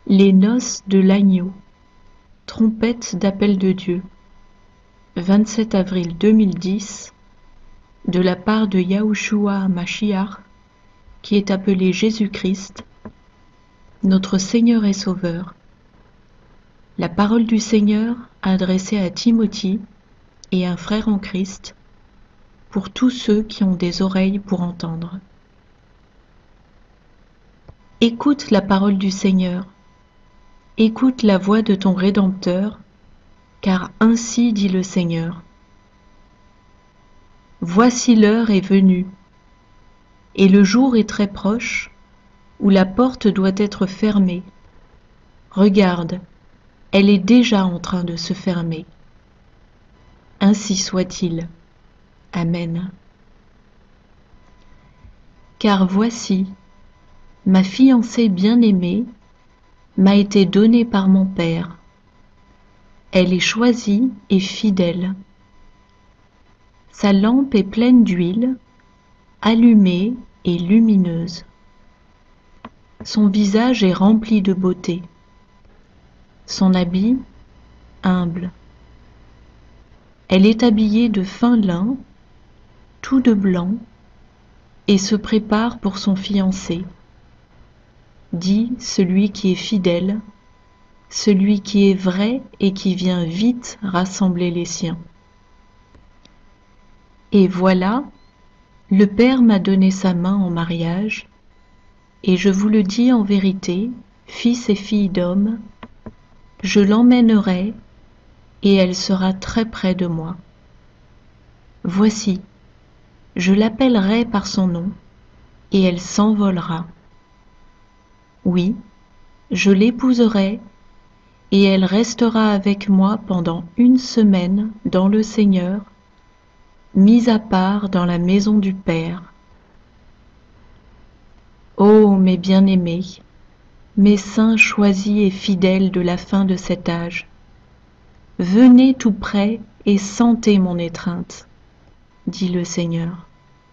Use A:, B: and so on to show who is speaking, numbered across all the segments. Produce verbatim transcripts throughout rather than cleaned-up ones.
A: Les noces de l'agneau. Trompette d'appel de Dieu. vingt-sept avril deux mille dix, de la part de Yahushua Mashiach, qui est appelé Jésus-Christ, notre Seigneur et Sauveur. La parole du Seigneur adressée à Timothée et un frère en Christ, pour tous ceux qui ont des oreilles pour entendre. Écoute la parole du Seigneur, écoute la voix de ton Rédempteur, car ainsi dit le Seigneur. Voici l'heure est venue, et le jour est très proche, où la porte doit être fermée. Regarde, elle est déjà en train de se fermer. Ainsi soit-il. Amen. Car voici, ma fiancée bien-aimée m'a été donnée par mon Père. Elle est choisie et fidèle. Sa lampe est pleine d'huile, allumée et lumineuse. Son visage est rempli de beauté. Son habit, humble. Elle est habillée de fin lin, tout de blanc, et se prépare pour son fiancé. Dit celui qui est fidèle, celui qui est vrai et qui vient vite rassembler les siens. Et voilà, le Père m'a donné sa main en mariage, et je vous le dis en vérité, fils et filles d'hommes, je l'emmènerai, et elle sera très près de moi. Voici, je l'appellerai par son nom, et elle s'envolera. Oui, je l'épouserai, et elle restera avec moi pendant une semaine dans le Seigneur, mise à part dans la maison du Père. Ô mes bien-aimés, mes saints choisis et fidèles de la fin de cet âge, venez tout près et sentez mon étreinte, dit le Seigneur.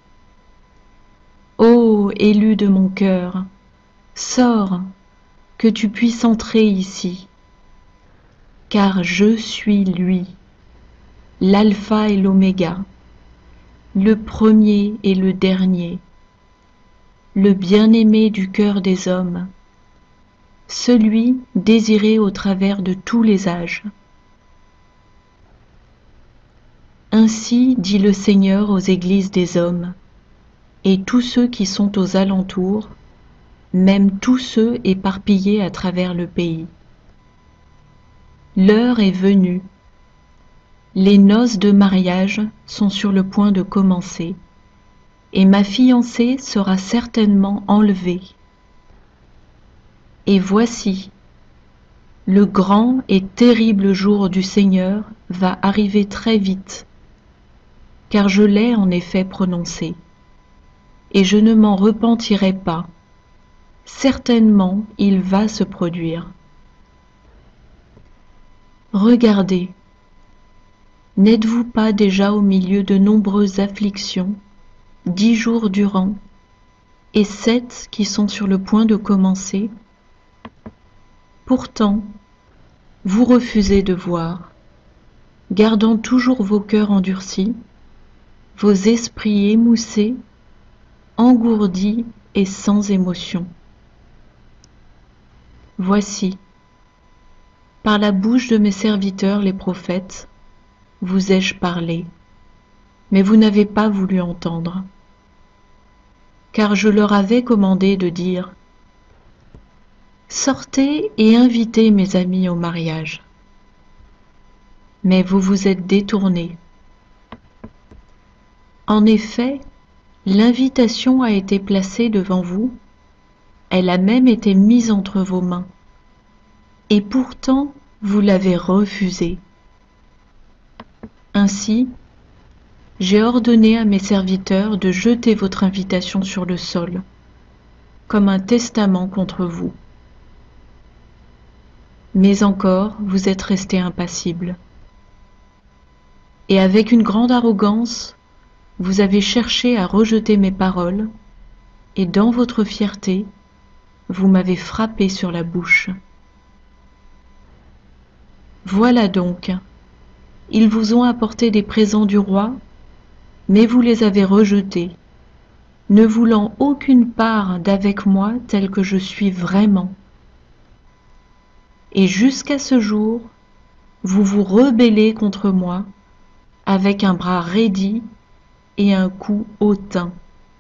A: Ô élu de mon cœur, sors, que tu puisses entrer ici, car je suis lui, l'alpha et l'oméga, le premier et le dernier, le bien-aimé du cœur des hommes, celui désiré au travers de tous les âges. Ainsi dit le Seigneur aux églises des hommes, et tous ceux qui sont aux alentours, même tous ceux éparpillés à travers le pays. L'heure est venue. Les noces de mariage sont sur le point de commencer, et ma fiancée sera certainement enlevée. Et voici, le grand et terrible jour du Seigneur va arriver très vite, car je l'ai en effet prononcé, et je ne m'en repentirai pas. Certainement, il va se produire. Regardez, n'êtes-vous pas déjà au milieu de nombreuses afflictions, dix jours durant, et sept qui sont sur le point de commencer? Pourtant, vous refusez de voir, gardant toujours vos cœurs endurcis, vos esprits émoussés, engourdis et sans émotion. Voici, par la bouche de mes serviteurs les prophètes, vous ai-je parlé, mais vous n'avez pas voulu entendre. Car je leur avais commandé de dire « Sortez et invitez mes amis au mariage. » Mais vous vous êtes détournés. En effet, l'invitation a été placée devant vous, elle a même été mise entre vos mains, et pourtant vous l'avez refusée. Ainsi, j'ai ordonné à mes serviteurs de jeter votre invitation sur le sol, comme un testament contre vous. Mais encore, vous êtes restés impassibles. Et avec une grande arrogance, vous avez cherché à rejeter mes paroles, et dans votre fierté, vous m'avez frappé sur la bouche. Voilà donc, ils vous ont apporté des présents du roi, mais vous les avez rejetés, ne voulant aucune part d'avec moi tel que je suis vraiment. Et jusqu'à ce jour, vous vous rebellez contre moi, avec un bras raidi et un cou hautain.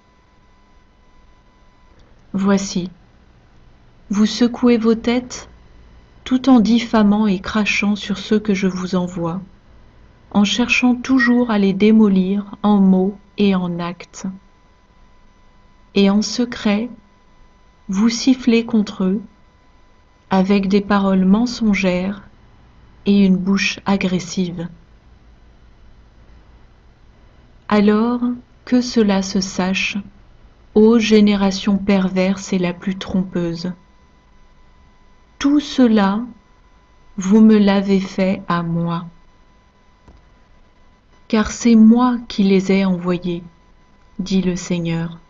A: Voici, vous secouez vos têtes, tout en diffamant et crachant sur ceux que je vous envoie, en cherchant toujours à les démolir en mots et en actes. Et en secret, vous sifflez contre eux, avec des paroles mensongères et une bouche agressive. Alors que cela se sache, ô génération perverse et la plus trompeuse, tout cela, vous me l'avez fait à moi. Car c'est moi qui les ai envoyés, dit le Seigneur.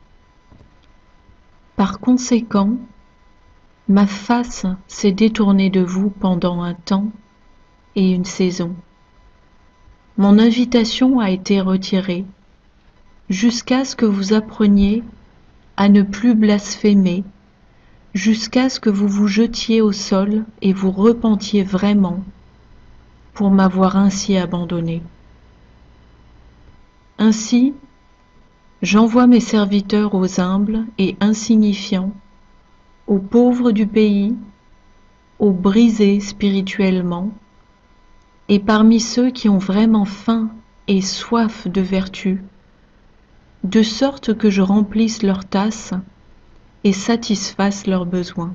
A: Par conséquent, ma face s'est détournée de vous pendant un temps et une saison. Mon invitation a été retirée, jusqu'à ce que vous appreniez à ne plus blasphémer, jusqu'à ce que vous vous jetiez au sol et vous repentiez vraiment pour m'avoir ainsi abandonné. Ainsi, j'envoie mes serviteurs aux humbles et insignifiants, aux pauvres du pays, aux brisés spirituellement, et parmi ceux qui ont vraiment faim et soif de vertu, de sorte que je remplisse leur tasse et satisfasse leurs besoins.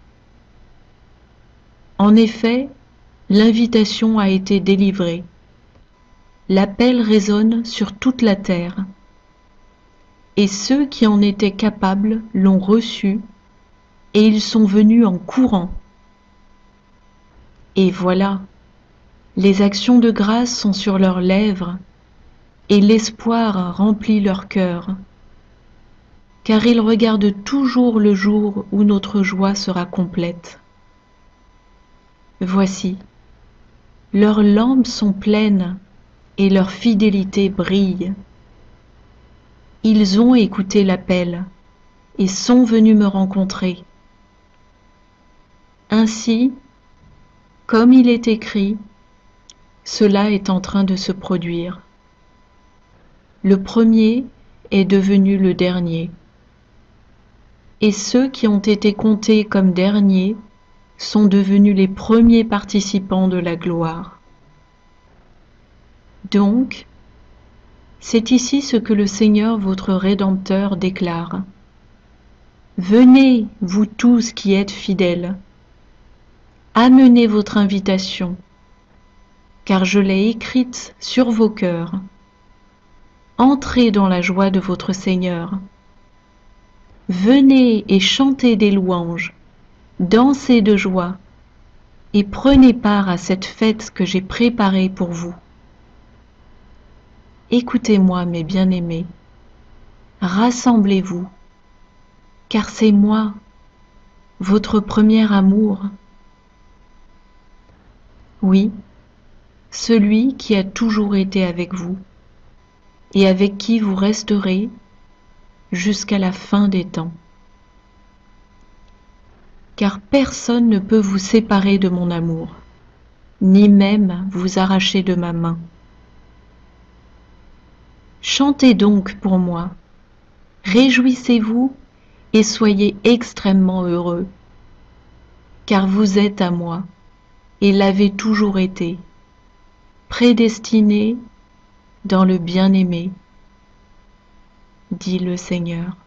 A: En effet, l'invitation a été délivrée. L'appel résonne sur toute la terre. Et ceux qui en étaient capables l'ont reçu, et ils sont venus en courant. Et voilà, les actions de grâce sont sur leurs lèvres, et l'espoir remplit leur cœur, car ils regardent toujours le jour où notre joie sera complète. Voici, leurs lampes sont pleines, et leur fidélité brille. Ils ont écouté l'appel, et sont venus me rencontrer. Ainsi, comme il est écrit, cela est en train de se produire. Le premier est devenu le dernier, et ceux qui ont été comptés comme derniers sont devenus les premiers participants de la gloire. Donc, c'est ici ce que le Seigneur votre Rédempteur déclare. Venez, vous tous qui êtes fidèles, amenez votre invitation, car je l'ai écrite sur vos cœurs. Entrez dans la joie de votre Seigneur. Venez et chantez des louanges, dansez de joie, et prenez part à cette fête que j'ai préparée pour vous. Écoutez-moi, mes bien-aimés, rassemblez-vous, car c'est moi, votre premier amour. Oui, celui qui a toujours été avec vous, et avec qui vous resterez jusqu'à la fin des temps. Car personne ne peut vous séparer de mon amour, ni même vous arracher de ma main. Chantez donc pour moi, réjouissez-vous et soyez extrêmement heureux, car vous êtes à moi et l'avez toujours été, prédestinés dans le bien-aimé, dit le Seigneur.